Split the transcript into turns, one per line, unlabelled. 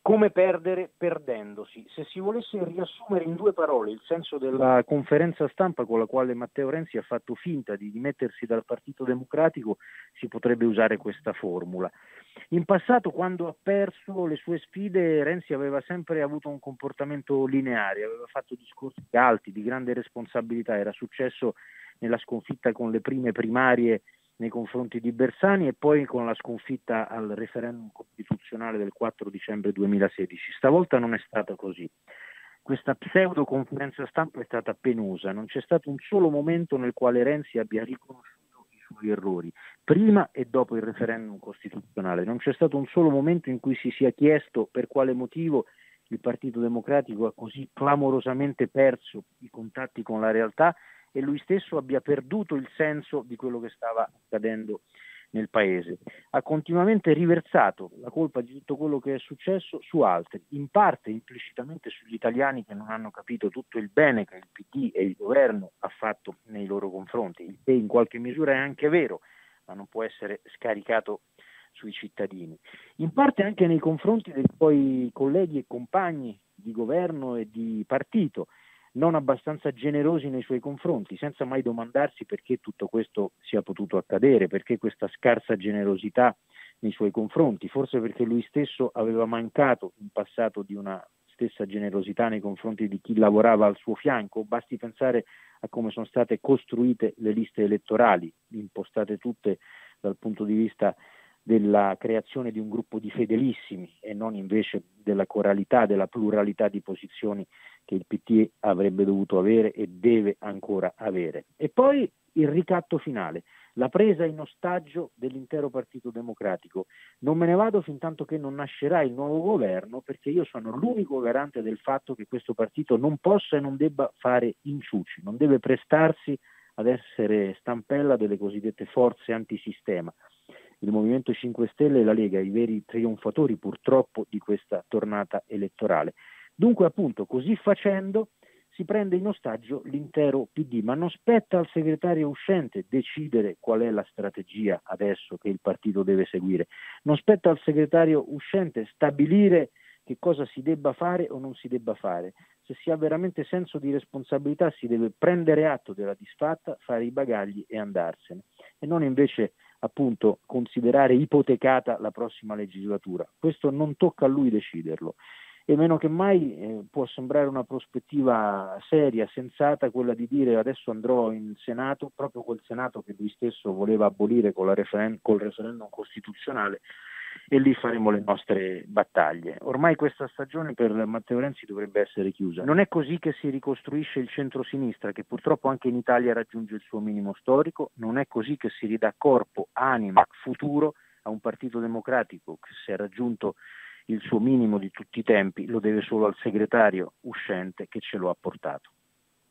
Come perdere perdendosi. Se si volesse riassumere in 2 parole il senso della conferenza stampa con la quale Matteo Renzi ha fatto finta di dimettersi dal Partito Democratico, si potrebbe usare questa formula. In passato, quando ha perso le sue sfide, Renzi aveva sempre avuto un comportamento lineare, aveva fatto discorsi alti, di grande responsabilità. Era successo nella sconfitta con le prime primarie nei confronti di Bersani e poi con la sconfitta al referendum costituzionale del 4 dicembre 2016. Stavolta non è stata così. Questa pseudo conferenza stampa è stata penosa, non c'è stato un solo momento nel quale Renzi abbia riconosciuto i suoi errori, prima e dopo il referendum costituzionale. Non c'è stato un solo momento in cui si sia chiesto per quale motivo il Partito Democratico ha così clamorosamente perso i contatti con la realtà e lui stesso abbia perduto il senso di quello che stava accadendo nel paese. Ha continuamente riversato la colpa di tutto quello che è successo su altri, in parte implicitamente sugli italiani che non hanno capito tutto il bene che il PD e il governo ha fatto nei loro confronti, il che in qualche misura è anche vero, ma non può essere scaricato sui cittadini. In parte anche nei confronti dei suoi colleghi e compagni di governo e di partito, non abbastanza generosi nei suoi confronti, senza mai domandarsi perché tutto questo sia potuto accadere, perché questa scarsa generosità nei suoi confronti, forse perché lui stesso aveva mancato in passato di una stessa generosità nei confronti di chi lavorava al suo fianco. Basti pensare a come sono state costruite le liste elettorali, impostate tutte dal punto di vista della creazione di un gruppo di fedelissimi e non invece della coralità, della pluralità di posizioni che il PT avrebbe dovuto avere e deve ancora avere. E poi il ricatto finale, la presa in ostaggio dell'intero Partito Democratico. Non me ne vado fin tanto che non nascerà il nuovo governo, perché io sono l'unico garante del fatto che questo partito non possa e non debba fare inciuci, non deve prestarsi ad essere stampella delle cosiddette forze antisistema. Il Movimento 5 Stelle e la Lega, i veri trionfatori purtroppo di questa tornata elettorale. Dunque appunto così facendo si prende in ostaggio l'intero PD, ma non spetta al segretario uscente decidere qual è la strategia adesso che il partito deve seguire, non spetta al segretario uscente stabilire che cosa si debba fare o non si debba fare. Se si ha veramente senso di responsabilità si deve prendere atto della disfatta, fare i bagagli e andarsene, e non invece appunto considerare ipotecata la prossima legislatura. Questo non tocca a lui deciderlo. E meno che mai può sembrare una prospettiva seria, sensata, quella di dire adesso andrò in Senato, proprio quel Senato che lui stesso voleva abolire col referendum costituzionale, e lì faremo le nostre battaglie. Ormai questa stagione per Matteo Renzi dovrebbe essere chiusa. Non è così che si ricostruisce il centro-sinistra, che purtroppo anche in Italia raggiunge il suo minimo storico, non è così che si ridà corpo, anima, futuro a un partito democratico che si è raggiunto il suo minimo di tutti i tempi, lo deve solo al segretario uscente che ce lo ha portato.